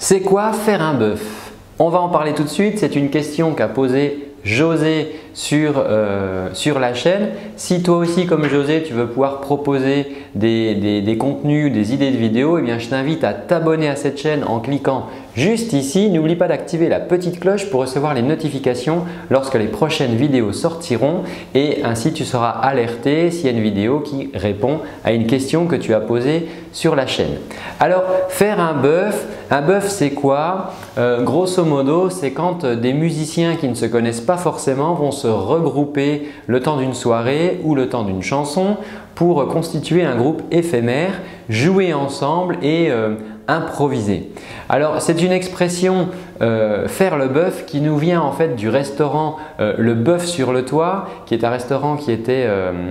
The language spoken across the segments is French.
C'est quoi faire un bœuf? On va en parler tout de suite. C'est une question qu'a posée José sur la chaîne. Si toi aussi comme José tu veux pouvoir proposer des contenus, des idées de vidéos, eh bien, je t'invite à t'abonner à cette chaîne en cliquant juste ici. N'oublie pas d'activer la petite cloche pour recevoir les notifications lorsque les prochaines vidéos sortiront et ainsi tu seras alerté s'il y a une vidéo qui répond à une question que tu as posée sur la chaîne. Alors faire un bœuf c'est quoi? Grosso modo, c'est quand des musiciens qui ne se connaissent pas forcément vont se regrouper le temps d'une soirée ou le temps d'une chanson pour constituer un groupe éphémère, jouer ensemble et improviser. Alors c'est une expression faire le bœuf qui nous vient en fait du restaurant Le Bœuf sur le Toit, qui est un restaurant qui est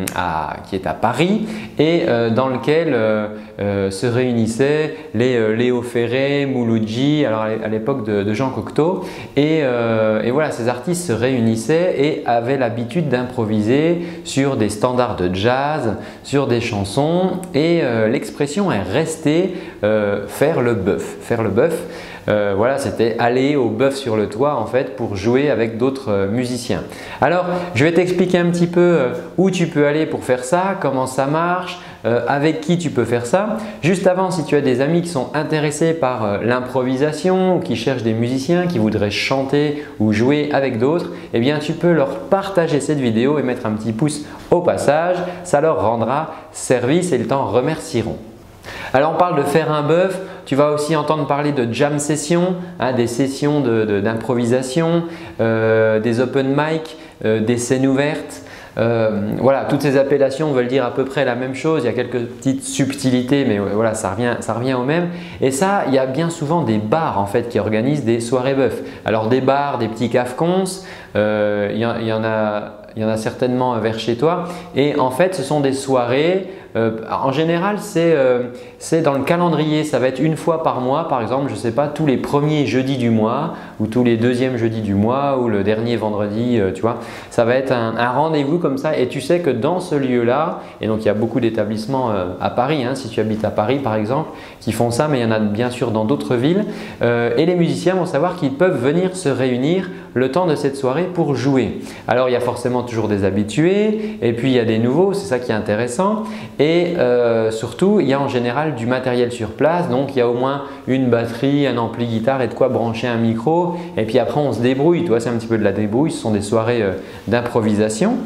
à Paris et dans lequel se réunissaient les Léo Ferré, Mouloudji, alors à l'époque de Jean Cocteau et voilà, ces artistes se réunissaient et avaient l'habitude d'improviser sur des standards de jazz, sur des chansons et l'expression est restée faire le bœuf. Faire le bœuf, voilà, c'était aller au bœuf sur le toit en fait pour jouer avec d'autres musiciens. Alors, je vais t'expliquer un petit peu où tu peux aller pour faire ça, comment ça marche, avec qui tu peux faire ça. Juste avant, si tu as des amis qui sont intéressés par l'improvisation ou qui cherchent des musiciens qui voudraient chanter ou jouer avec d'autres, eh bien tu peux leur partager cette vidéo et mettre un petit pouce au passage. Ça leur rendra service et ils t'en remercieront. Alors on parle de faire un bœuf, tu vas aussi entendre parler de jam session, des sessions d'improvisation, des open mic, des scènes ouvertes. Voilà, toutes ces appellations veulent dire à peu près la même chose, il y a quelques petites subtilités mais voilà, ça revient au même. Et ça, il y a bien souvent des bars en fait qui organisent des soirées bœuf. Alors des bars, des petits cafcons, il y en a certainement vers chez toi et en fait ce sont des soirées. En général, c'est dans le calendrier, ça va être une fois par mois, par exemple, je ne sais pas, tous les premiers jeudis du mois ou tous les deuxièmes jeudis du mois ou le dernier vendredi, tu vois. Ça va être un rendez-vous comme ça et tu sais que dans ce lieu-là, et donc il y a beaucoup d'établissements à Paris, si tu habites à Paris par exemple, qui font ça, mais il y en a bien sûr dans d'autres villes et les musiciens vont savoir qu'ils peuvent venir se réunir le temps de cette soirée pour jouer. Alors il y a forcément toujours des habitués et puis il y a des nouveaux, c'est ça qui est intéressant. Et surtout, il y a en général du matériel sur place, donc il y a au moins une batterie, un ampli guitare et de quoi brancher un micro. Et puis après, on se débrouille, tu vois, c'est un petit peu de la débrouille, ce sont des soirées d'improvisation.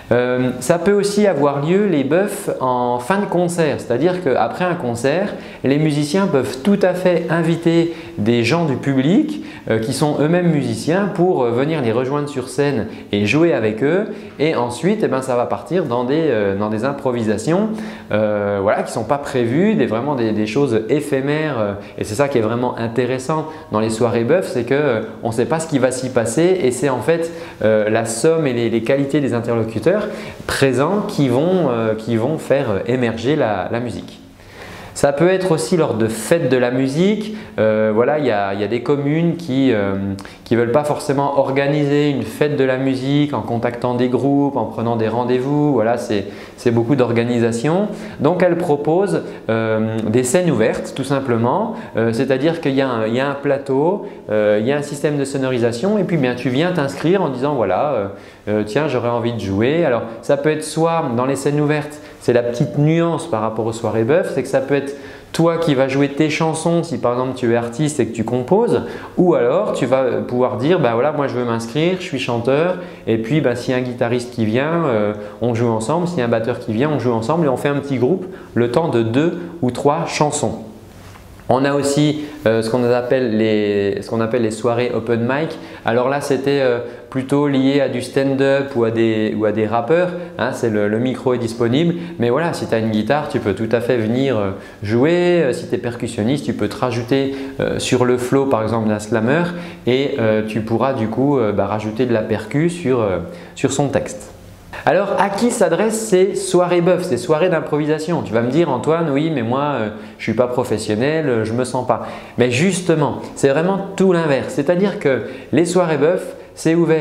Ça peut aussi avoir lieu les bœufs en fin de concert, c'est-à-dire qu'après un concert, les musiciens peuvent tout à fait inviter des gens du public qui sont eux-mêmes musiciens pour venir les rejoindre sur scène et jouer avec eux et ensuite ça va partir dans des improvisations voilà, qui ne sont pas prévues, vraiment des choses éphémères et c'est ça qui est vraiment intéressant dans les soirées bœufs, c'est qu'on ne sait pas ce qui va s'y passer et c'est en fait la somme et les qualités des interlocuteurs présents qui vont faire émerger la musique. Ça peut être aussi lors de fêtes de la musique. Voilà, il y a des communes qui ne veulent pas forcément organiser une fête de la musique en contactant des groupes, en prenant des rendez-vous. Voilà, c'est beaucoup d'organisation. Donc, elles proposent des scènes ouvertes tout simplement. C'est-à-dire qu'il y a un plateau, il y a un système de sonorisation et puis bien, tu viens t'inscrire en disant voilà, tiens, j'aurais envie de jouer. Alors, ça peut être soit dans les scènes ouvertes, c'est la petite nuance par rapport aux soirées bœuf, c'est que ça peut être toi qui vas jouer tes chansons si par exemple tu es artiste et que tu composes ou alors tu vas pouvoir dire ben voilà, moi je veux m'inscrire, je suis chanteur et puis s'il y a un guitariste qui vient, on joue ensemble, s'il y a un batteur qui vient, on joue ensemble et on fait un petit groupe le temps de 2 ou 3 chansons. On a aussi ce qu'on appelle les soirées open mic. Alors là, c'était plutôt lié à du stand-up ou à des rappeurs. Le micro est disponible. Mais voilà, si tu as une guitare, tu peux tout à fait venir jouer. Si tu es percussionniste, tu peux te rajouter sur le flow par exemple d'un slammer et tu pourras du coup rajouter de la percu sur son texte. Alors, à qui s'adressent ces soirées bœuf, ces soirées d'improvisation? Tu vas me dire Antoine, oui, mais moi, je ne suis pas professionnel, je ne me sens pas. Mais justement, c'est vraiment tout l'inverse. C'est-à-dire que les soirées bœuf, c'est ouvert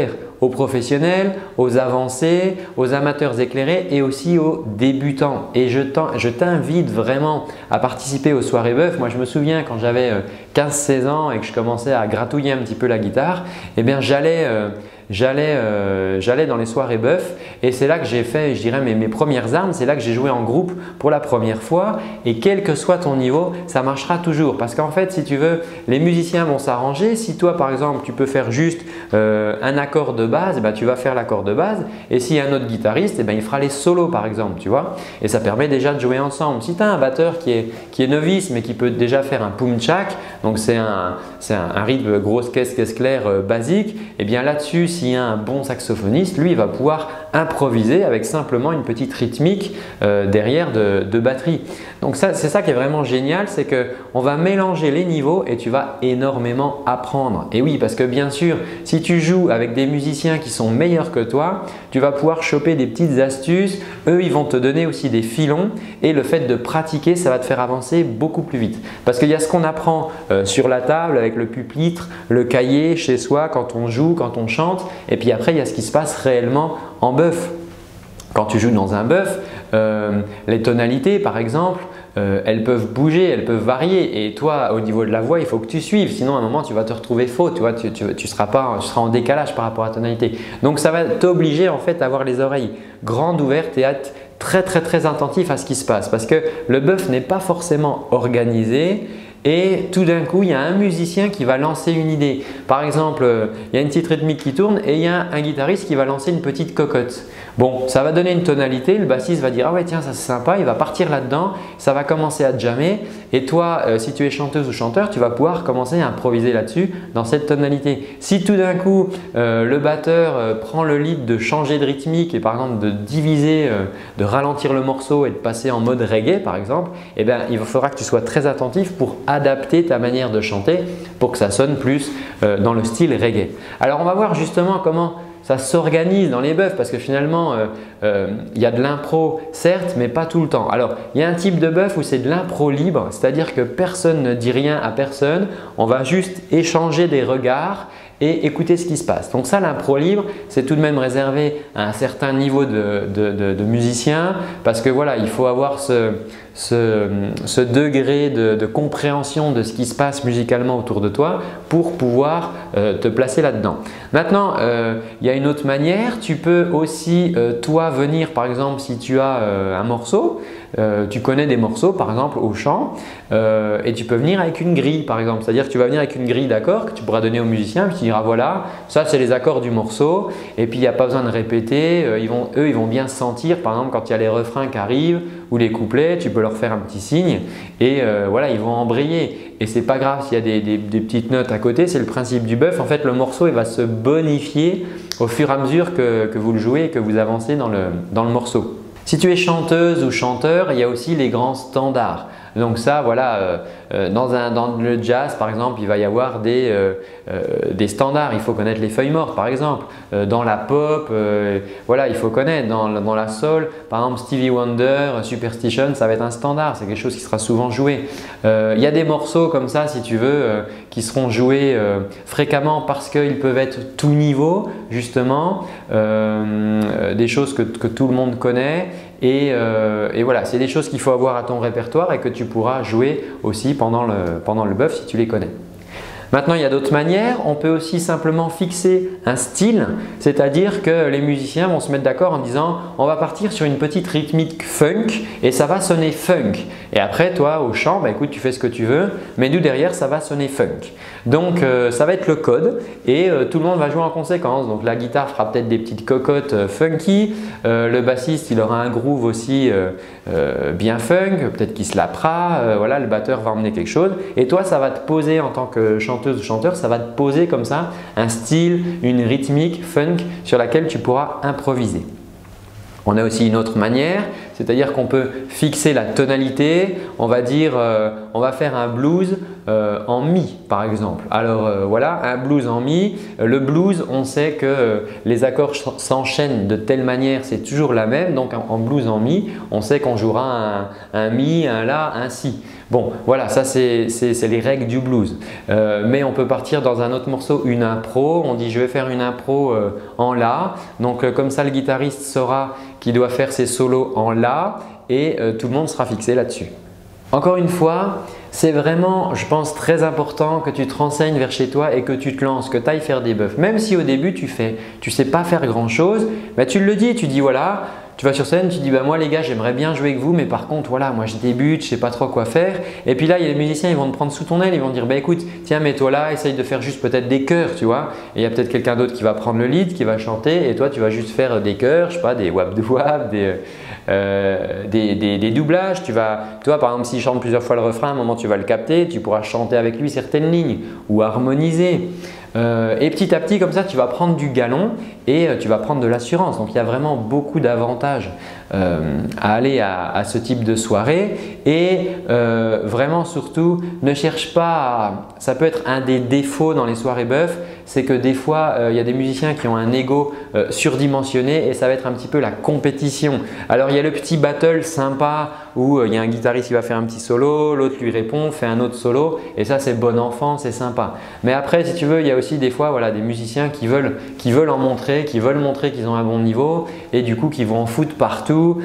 aux professionnels, aux avancés, aux amateurs éclairés et aussi aux débutants. Et je t'invite vraiment à participer aux soirées bœuf. Moi, je me souviens quand j'avais 15-16 ans et que je commençais à gratouiller un petit peu la guitare, eh bien j'allais dans les soirées bœuf et c'est là que j'ai fait, je dirais, mes premières armes. C'est là que j'ai joué en groupe pour la première fois et quel que soit ton niveau, ça marchera toujours parce qu'en fait, si tu veux, les musiciens vont s'arranger. Si toi, par exemple, tu peux faire juste un accord de base, tu vas faire l'accord de base et s'il y a un autre guitariste, il fera les solos par exemple, tu vois. Et ça permet déjà de jouer ensemble. Si tu as un batteur qui est novice mais qui peut déjà faire un pum-tchak, donc c'est un rythme grosse caisse claire basique, et bien là-dessus, s'il y a un bon saxophoniste, lui, il va pouvoir improviser avec simplement une petite rythmique derrière de batterie. Donc c'est ça qui est vraiment génial, c'est qu'on va mélanger les niveaux et tu vas énormément apprendre. Et oui, parce que bien sûr, si tu joues avec des musiciens qui sont meilleurs que toi, tu vas pouvoir choper des petites astuces. Eux, ils vont te donner aussi des filons et le fait de pratiquer, ça va te faire avancer beaucoup plus vite. Parce qu'il y a ce qu'on apprend sur la table avec le pupitre, le cahier chez soi quand on joue, quand on chante. Et puis après, il y a ce qui se passe réellement en bœuf. Quand tu joues dans un bœuf, les tonalités par exemple, elles peuvent bouger, elles peuvent varier et toi au niveau de la voix il faut que tu suives, sinon à un moment tu vas te retrouver faux, tu seras en décalage par rapport à la tonalité. Donc ça va t'obliger en fait à avoir les oreilles grandes ouvertes et à être très attentif à ce qui se passe parce que le bœuf n'est pas forcément organisé. Et tout d'un coup, il y a un musicien qui va lancer une idée. Par exemple, il y a une petite rythmique qui tourne et il y a un guitariste qui va lancer une petite cocotte. Bon, ça va donner une tonalité, le bassiste va dire « Ah ouais tiens, ça c'est sympa », il va partir là-dedans, ça va commencer à jammer et toi, si tu es chanteuse ou chanteur, tu vas pouvoir commencer à improviser là-dessus dans cette tonalité. Si tout d'un coup, le batteur prend le lead de changer de rythmique et par exemple de diviser, de ralentir le morceau et de passer en mode reggae par exemple, eh bien, il faudra que tu sois très attentif pour adapter ta manière de chanter pour que ça sonne plus dans le style reggae. Alors, on va voir justement comment ça s'organise dans les bœufs parce que finalement, il y a de l'impro certes, mais pas tout le temps. Alors, il y a un type de bœuf où c'est de l'impro libre, c'est-à-dire que personne ne dit rien à personne, on va juste échanger des regards et écouter ce qui se passe. Donc ça, l'impro libre, c'est tout de même réservé à un certain niveau de musicien parce que voilà, il faut avoir ce degré de compréhension de ce qui se passe musicalement autour de toi pour pouvoir te placer là-dedans. Maintenant, il y a une autre manière. Tu peux aussi, toi, venir par exemple si tu as un morceau, tu connais des morceaux par exemple au chant et tu peux venir avec une grille par exemple. C'est-à-dire que tu vas venir avec une grille d'accords que tu pourras donner au musicien puis tu diras voilà, ça c'est les accords du morceau et puis il n'y a pas besoin de répéter. Eux, ils vont bien sentir par exemple quand il y a les refrains qui arrivent ou les couplets, tu peux leur faire un petit signe et voilà, ils vont embrayer. Et c'est pas grave s'il y a des petites notes à côté, c'est le principe du bœuf. En fait, le morceau il va se bonifier au fur et à mesure que vous le jouez et que vous avancez dans le morceau. Si tu es chanteuse ou chanteur, il y a aussi les grands standards. Donc ça, voilà, dans le jazz par exemple, il va y avoir des standards. Il faut connaître les feuilles mortes par exemple. Dans la pop, voilà, il faut connaître. Dans la soul, par exemple Stevie Wonder, Superstition, ça va être un standard. C'est quelque chose qui sera souvent joué. Il y a des morceaux comme ça, si tu veux, qui seront joués fréquemment parce qu'ils peuvent être tout niveau justement. Des choses que tout le monde connaît. Et voilà, c'est des choses qu'il faut avoir à ton répertoire et que tu pourras jouer aussi pendant le bœuf si tu les connais. Maintenant, il y a d'autres manières. On peut aussi simplement fixer un style, c'est-à-dire que les musiciens vont se mettre d'accord en disant on va partir sur une petite rythmique funk et ça va sonner funk. Et après, toi, au chant, écoute, tu fais ce que tu veux, mais nous derrière, ça va sonner funk. Donc, ça va être le code et tout le monde va jouer en conséquence. Donc, la guitare fera peut-être des petites cocottes funky, le bassiste, il aura un groove aussi bien funk, peut-être qu'il se lapera, voilà, le batteur va emmener quelque chose et toi, ça va te poser en tant que chanteuse ou chanteur, ça va te poser comme ça un style, une rythmique funk sur laquelle tu pourras improviser. On a aussi une autre manière, C'est-à-dire qu'on peut fixer la tonalité, on va dire on va faire un blues en mi par exemple. Alors voilà, un blues en mi. Le blues, on sait que les accords s'enchaînent de telle manière, c'est toujours la même. Donc en blues en mi, on sait qu'on jouera un mi, un la, un si. Bon, voilà, ça c'est les règles du blues. Mais on peut partir dans un autre morceau, une impro. On dit je vais faire une impro en la. Donc comme ça, le guitariste saura qu'il doit faire ses solos en la et tout le monde sera fixé là-dessus. Encore une fois, c'est vraiment, je pense, très important que tu te renseignes vers chez toi et que tu te lances, que tu ailles faire des buffs. Même si au début tu sais pas faire grand-chose, bah, tu le dis, tu dis voilà. Tu vas sur scène, tu dis bah moi les gars j'aimerais bien jouer avec vous mais par contre voilà moi je débute, je sais pas trop quoi faire. Et puis là il y a les musiciens, ils vont te prendre sous ton aile, ils vont te dire bah écoute tiens mets-toi là, essaye de faire juste peut-être des chœurs tu vois. Et il y a peut-être quelqu'un d'autre qui va prendre le lead, qui va chanter et toi tu vas juste faire des chœurs, je sais pas des wap-de-wap, des doublages. Toi par exemple s'il chante plusieurs fois le refrain, à un moment tu vas le capter, tu pourras chanter avec lui certaines lignes ou harmoniser. Et petit à petit comme ça tu vas prendre du galon et tu vas prendre de l'assurance. Donc il y a vraiment beaucoup d'avantages à aller à ce type de soirée et vraiment surtout ne cherche pas ça peut être un des défauts dans les soirées buff, c'est que des fois il y a des musiciens qui ont un ego surdimensionné et ça va être un petit peu la compétition. Alors il y a le petit battle sympa où il y a un guitariste qui va faire un petit solo, l'autre lui répond, fait un autre solo et ça c'est bon enfant, c'est sympa. Mais après si tu veux il y a aussi des fois voilà, des musiciens qui veulent en montrer, qui veulent montrer qu'ils ont un bon niveau et du coup qui vont en foutre partout.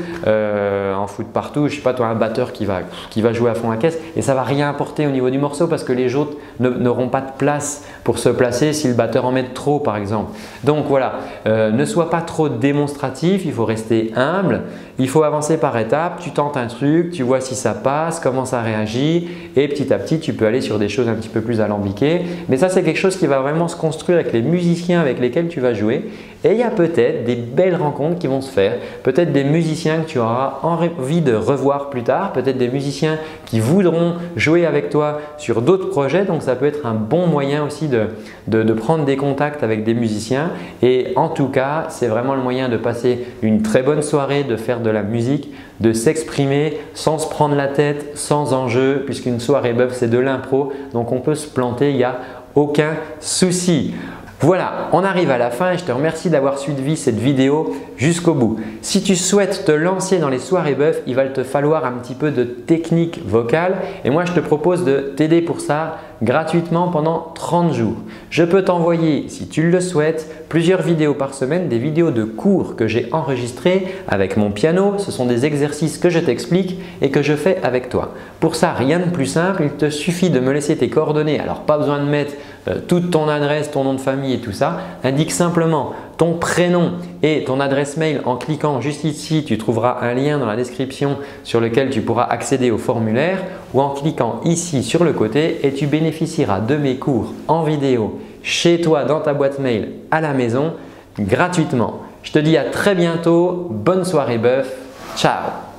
Je sais pas toi un batteur qui va jouer à fond la caisse et ça va rien apporter au niveau du morceau parce que les autres n'auront pas de place pour se placer si le batteur en met trop par exemple. Donc voilà, ne sois pas trop démonstratif, il faut rester humble, il faut avancer par étapes, tu tentes un truc, tu vois si ça passe, comment ça réagit et petit à petit tu peux aller sur des choses un petit peu plus alambiquées. Mais ça c'est quelque chose qui va vraiment se construire avec les musiciens avec lesquels tu vas jouer et il y a peut-être des belles rencontres qui vont se faire, peut-être des musiciens que tu auras envie de revoir plus tard, peut-être des musiciens qui voudront jouer avec toi sur d'autres projets. Donc ça peut être un bon moyen aussi de prendre des contacts avec des musiciens et en tout cas c'est vraiment le moyen de passer une très bonne soirée, de faire de la musique, de s'exprimer sans se prendre la tête, sans enjeu puisqu'une soirée buff c'est de l'impro donc on peut se planter, il n'y a aucun souci. Voilà, on arrive à la fin et je te remercie d'avoir suivi cette vidéo jusqu'au bout. Si tu souhaites te lancer dans les soirées buff, il va te falloir un petit peu de technique vocale et moi je te propose de t'aider pour ça gratuitement pendant 30 jours. Je peux t'envoyer, si tu le souhaites, plusieurs vidéos par semaine, des vidéos de cours que j'ai enregistrées avec mon piano. Ce sont des exercices que je t'explique et que je fais avec toi. Pour ça, rien de plus simple, il te suffit de me laisser tes coordonnées. Alors pas besoin de mettre toute ton adresse, ton nom de famille et tout ça. Indique simplement ton prénom et ton adresse mail en cliquant juste ici. Tu trouveras un lien dans la description sur lequel tu pourras accéder au formulaire ou en cliquant ici sur le côté et tu bénéficieras de mes cours en vidéo chez toi dans ta boîte mail à la maison gratuitement. Je te dis à très bientôt. Bonne soirée buff. Ciao!